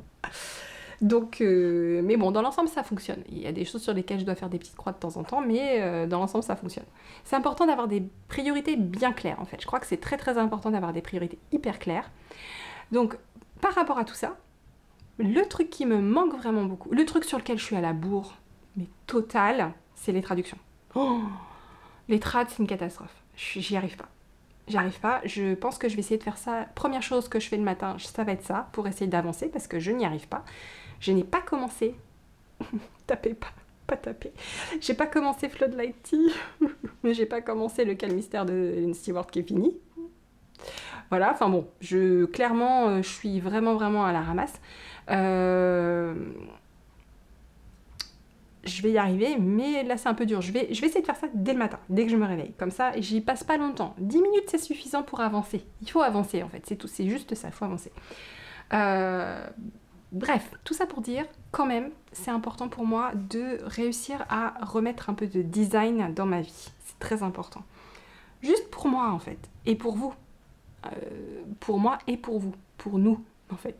Donc, euh, mais bon, dans l'ensemble, ça fonctionne. Il y a des choses sur lesquelles je dois faire des petites croix de temps en temps, mais euh, dans l'ensemble, ça fonctionne. C'est important d'avoir des priorités bien claires, en fait. Je crois que c'est très très important d'avoir des priorités hyper claires. Donc, par rapport à tout ça, le truc qui me manque vraiment beaucoup, le truc sur lequel je suis à la bourre, mais totale, c'est les traductions. Oh, les trad, c'est une catastrophe. J'y arrive pas. J'y arrive pas. Je pense que je vais essayer de faire ça. Première chose que je fais le matin, ça va être ça, pour essayer d'avancer, parce que je n'y arrive pas. Je n'ai pas commencé, tapez pas, pas taper, j'ai pas commencé Floodlighty, mais j'ai pas commencé le Calme Mystère de Hélène Stewart qui est fini. Voilà, enfin bon, je, clairement, je suis vraiment vraiment à la ramasse. Euh, je vais y arriver, mais là c'est un peu dur. Je vais, je vais essayer de faire ça dès le matin, dès que je me réveille. Comme ça, j'y passe pas longtemps. dix minutes, c'est suffisant pour avancer. Il faut avancer en fait, c'est tout, c'est juste ça, il faut avancer. Euh, bref, tout ça pour dire, quand même, c'est important pour moi de réussir à remettre un peu de design dans ma vie. C'est très important. Juste pour moi en fait, et pour vous. Euh, pour moi et pour vous, pour nous en fait.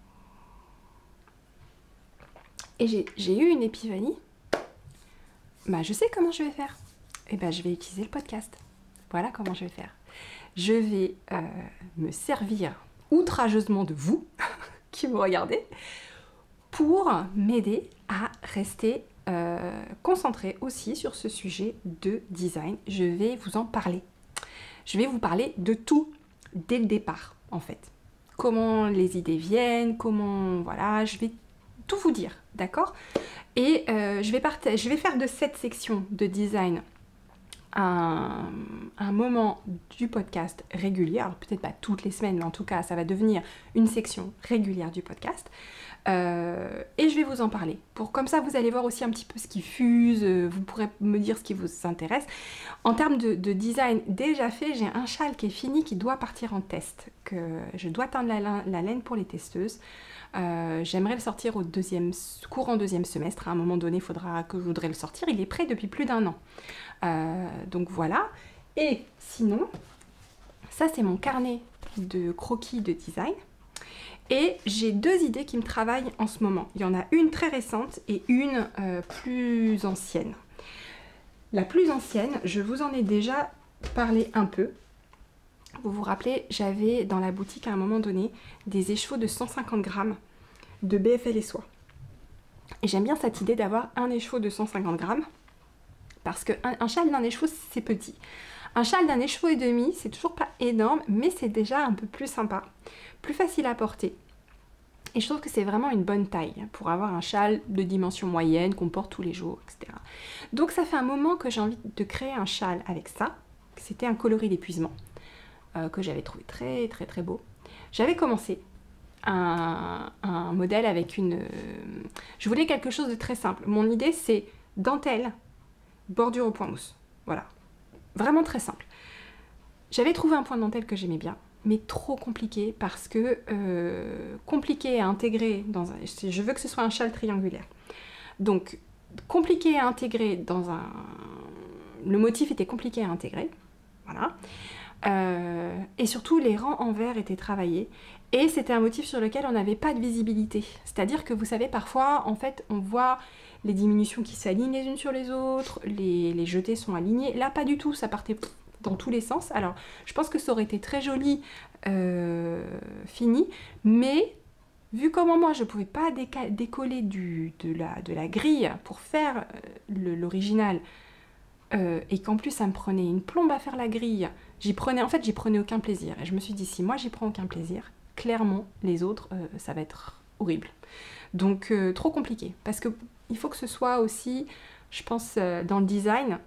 Et j'ai eu une épiphanie. Bah, je sais comment je vais faire. Et ben, je vais utiliser le podcast. Voilà comment je vais faire. Je vais euh, me servir outrageusement de vous qui me regardez pour m'aider à rester euh, concentrée aussi sur ce sujet de design. Je vais vous en parler. Je vais vous parler de tout dès le départ, en fait. Comment les idées viennent, comment... Voilà, je vais tout vous dire, d'accord? Et euh, je, vais je vais faire de cette section de design un, un moment du podcast régulier. Alors peut-être pas toutes les semaines, mais en tout cas, ça va devenir une section régulière du podcast. Euh, et je vais vous en parler. Pour, comme ça, vous allez voir aussi un petit peu ce qui fuse, euh, vous pourrez me dire ce qui vous intéresse. En termes de, de design déjà fait, j'ai un châle qui est fini, qui doit partir en test. Que je dois teindre la, la laine pour les testeuses. Euh, J'aimerais le sortir au deuxième, courant deuxième semestre. À un moment donné, il faudra que je voudrais le sortir. Il est prêt depuis plus d'un an. Euh, donc voilà. Et sinon, ça c'est mon carnet de croquis de design. Et j'ai deux idées qui me travaillent en ce moment. Il y en a une très récente et une euh, plus ancienne. La plus ancienne, je vous en ai déjà parlé un peu. Vous vous rappelez, j'avais dans la boutique à un moment donné des écheveaux de cent cinquante grammes de B F L et soie. Et j'aime bien cette idée d'avoir un écheveau de cent cinquante grammes parce qu'un un châle d'un écheveau, c'est petit. Un châle d'un écheveau et demi, c'est toujours pas énorme, mais c'est déjà un peu plus sympa, plus facile à porter. Et je trouve que c'est vraiment une bonne taille pour avoir un châle de dimension moyenne qu'on porte tous les jours, et cetera. Donc ça fait un moment que j'ai envie de créer un châle avec ça. C'était un coloris d'épuisement euh, que j'avais trouvé très très très beau. J'avais commencé un, un modèle avec une... Euh, je voulais quelque chose de très simple. Mon idée c'est dentelle, bordure au point mousse. Voilà. Vraiment très simple. J'avais trouvé un point de dentelle que j'aimais bien, mais trop compliqué parce que euh, compliqué à intégrer dans un... Je veux que ce soit un châle triangulaire. Donc, compliqué à intégrer dans un... Le motif était compliqué à intégrer. Voilà. Euh, et surtout, les rangs en verre étaient travaillés. Et c'était un motif sur lequel on n'avait pas de visibilité. C'est-à-dire que vous savez, parfois, en fait, on voit les diminutions qui s'alignent les unes sur les autres, les, les jetés sont alignés. Là, pas du tout, ça partait dans tous les sens. Alors, je pense que ça aurait été très joli euh, fini, mais vu comment moi, je ne pouvais pas décoller du, de, la, de la grille pour faire euh, l'original, euh, et qu'en plus, ça me prenait une plombe à faire la grille, j'y prenais, en fait, j'y prenais aucun plaisir. Et je me suis dit, si moi, j'y prends aucun plaisir, clairement, les autres, euh, ça va être horrible. Donc, euh, trop compliqué. Parce que il faut que ce soit aussi, je pense, euh, dans le design,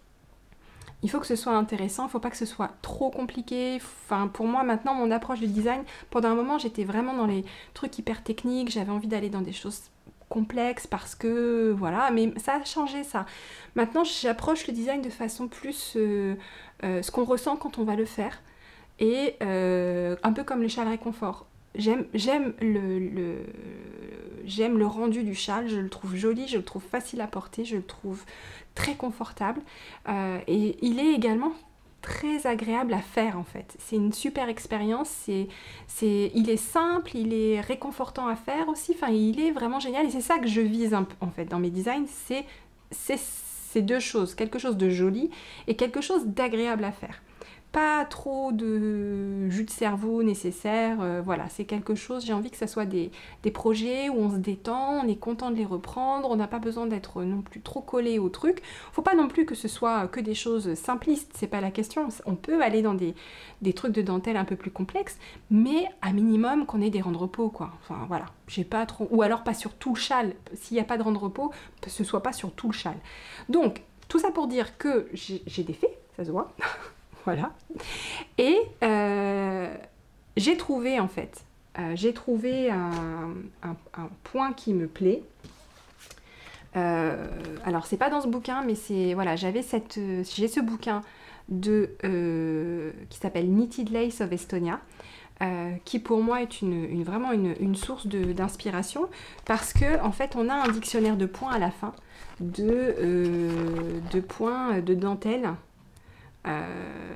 il faut que ce soit intéressant, il ne faut pas que ce soit trop compliqué. Enfin, pour moi, maintenant, mon approche du design, pendant un moment, j'étais vraiment dans les trucs hyper techniques, j'avais envie d'aller dans des choses complexes parce que, voilà, mais ça a changé, ça. Maintenant, j'approche le design de façon plus euh, euh, ce qu'on ressent quand on va le faire, et euh, un peu comme le châle réconfort. J'aime j'aime le, le, j'aime le rendu du châle, je le trouve joli, je le trouve facile à porter, je le trouve très confortable. Euh, et il est également très agréable à faire en fait. C'est une super expérience, c'est, c'est, il est simple, il est réconfortant à faire aussi, enfin il est vraiment génial et c'est ça que je vise un peu, en fait dans mes designs, c'est, c'est ces deux choses, quelque chose de joli et quelque chose d'agréable à faire. Pas trop de jus de cerveau nécessaire, euh, voilà, c'est quelque chose, j'ai envie que ça soit des, des projets où on se détend, on est content de les reprendre, on n'a pas besoin d'être non plus trop collé au truc. Faut pas non plus que ce soit que des choses simplistes, c'est pas la question, on peut aller dans des, des trucs de dentelle un peu plus complexes, mais à minimum qu'on ait des rangs de repos, quoi. Enfin voilà, j'ai pas trop, ou alors pas sur tout le châle, s'il n'y a pas de rangs de repos, que ce soit pas sur tout le châle. Donc, tout ça pour dire que j'ai des faits, ça se voit. Voilà. Et euh, j'ai trouvé en fait, euh, j'ai trouvé un, un, un point qui me plaît. Euh, alors c'est pas dans ce bouquin, mais c'est voilà, j'avais cette, euh, j'ai ce bouquin de euh, qui s'appelle Knitted Lace of Estonia, euh, qui pour moi est une, une vraiment une, une source d'inspiration parce que en fait on a un dictionnaire de points à la fin de, euh, de points de dentelle euh,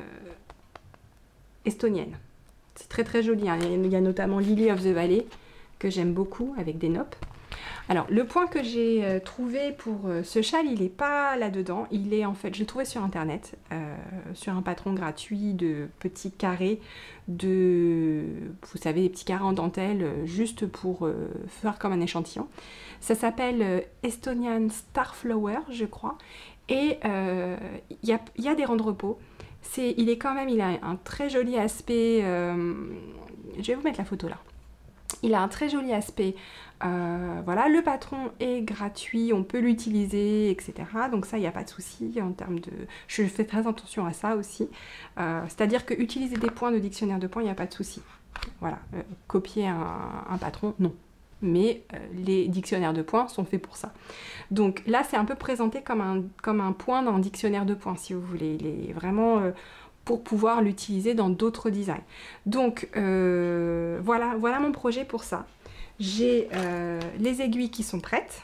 estonienne. C'est très très joli, hein. Il y a notamment Lily of the Valley que j'aime beaucoup avec des noppes. Alors, le point que j'ai euh, trouvé pour euh, ce châle, il n'est pas là-dedans. Il est en fait, je l'ai trouvé sur internet, euh, sur un patron gratuit de petits carrés, de, vous savez, des petits carrés en dentelle, euh, juste pour euh, faire comme un échantillon. Ça s'appelle euh, Estonian Starflower, je crois. Et il euh, y, a, y a des rangs de repos. C'est, il est quand même, il a un très joli aspect. Euh, je vais vous mettre la photo là. Il a un très joli aspect. Euh, voilà, le patron est gratuit, on peut l'utiliser, et cetera. Donc ça, il n'y a pas de souci en termes de... Je fais très attention à ça aussi. Euh, C'est-à-dire que utiliser des points de dictionnaire de points, il n'y a pas de souci. Voilà, euh, copier un, un patron, non. Mais euh, les dictionnaires de points sont faits pour ça. Donc là, c'est un peu présenté comme un, comme un point dans un dictionnaire de points, si vous voulez. Il est vraiment... Euh, pour pouvoir l'utiliser dans d'autres designs. Donc euh, voilà, voilà mon projet pour ça. J'ai euh, les aiguilles qui sont prêtes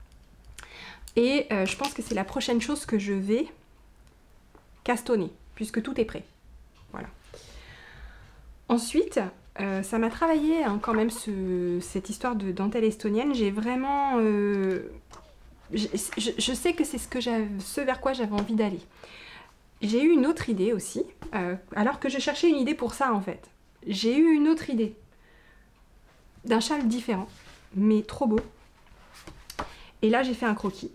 et euh, je pense que c'est la prochaine chose que je vais castonner puisque tout est prêt. Voilà. Ensuite, euh, ça m'a travaillé hein, quand même ce, cette histoire de dentelle estonienne. J'ai vraiment... Euh, je, je, je sais que c'est ce, que ce vers quoi j'avais envie d'aller. J'ai eu une autre idée aussi, euh, alors que je cherchais une idée pour ça en fait. J'ai eu une autre idée d'un châle différent, mais trop beau. Et là j'ai fait un croquis.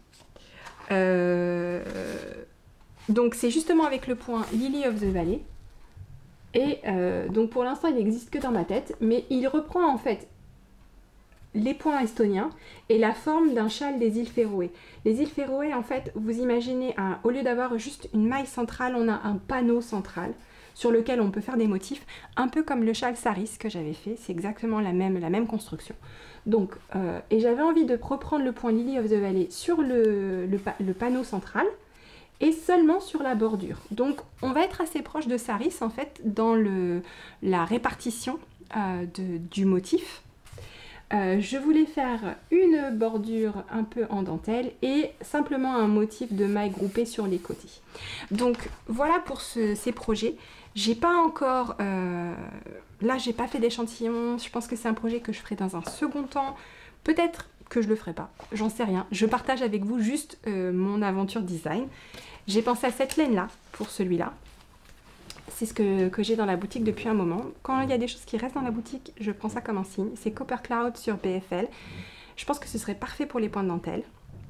Euh, donc c'est justement avec le point Lily of the Valley. Et euh, donc pour l'instant il n'existe que dans ma tête, mais il reprend en fait les points estoniens et la forme d'un châle des îles Féroé. Les îles Féroé, en fait, vous imaginez, un, au lieu d'avoir juste une maille centrale, on a un panneau central sur lequel on peut faire des motifs, un peu comme le châle Saris que j'avais fait, c'est exactement la même, la même construction. Donc, euh, et j'avais envie de reprendre le point Lily of the Valley sur le, le, le panneau central et seulement sur la bordure. Donc, on va être assez proche de Saris, en fait, dans le, la répartition euh, de, du motif. Euh, je voulais faire une bordure un peu en dentelle et simplement un motif de mailles groupées sur les côtés. Donc voilà pour ce, ces projets. J'ai pas encore... Euh, là, j'ai pas fait d'échantillon. Je pense que c'est un projet que je ferai dans un second temps. Peut-être que je le ferai pas. J'en sais rien. Je partage avec vous juste euh, mon aventure design. J'ai pensé à cette laine-là pour celui-là. C'est ce que, que j'ai dans la boutique depuis un moment. Quand il y a des choses qui restent dans la boutique, je prends ça comme un signe. C'est Copper Cloud sur B F L. Je pense que ce serait parfait pour les points de dentelle.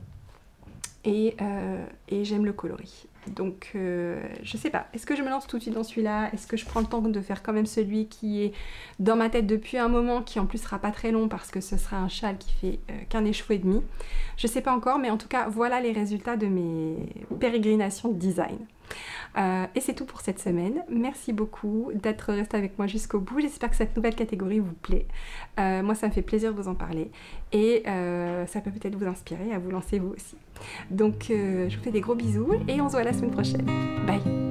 Et, euh, et j'aime le coloris. Donc, euh, je sais pas. Est-ce que je me lance tout de suite dans celui-là? Est-ce que je prends le temps de faire quand même celui qui est dans ma tête depuis un moment, qui en plus sera pas très long parce que ce sera un châle qui fait euh, qu'un écheveau et demi? Je sais pas encore, mais en tout cas, voilà les résultats de mes pérégrinations de design. Euh, et c'est tout pour cette semaine. Merci beaucoup d'être resté avec moi jusqu'au bout. J'espère que cette nouvelle catégorie vous plaît. Euh, moi, ça me fait plaisir de vous en parler. Et euh, ça peut peut-être vous inspirer à vous lancer vous aussi. Donc, euh, je vous fais des gros bisous et on se voit la semaine prochaine. Bye!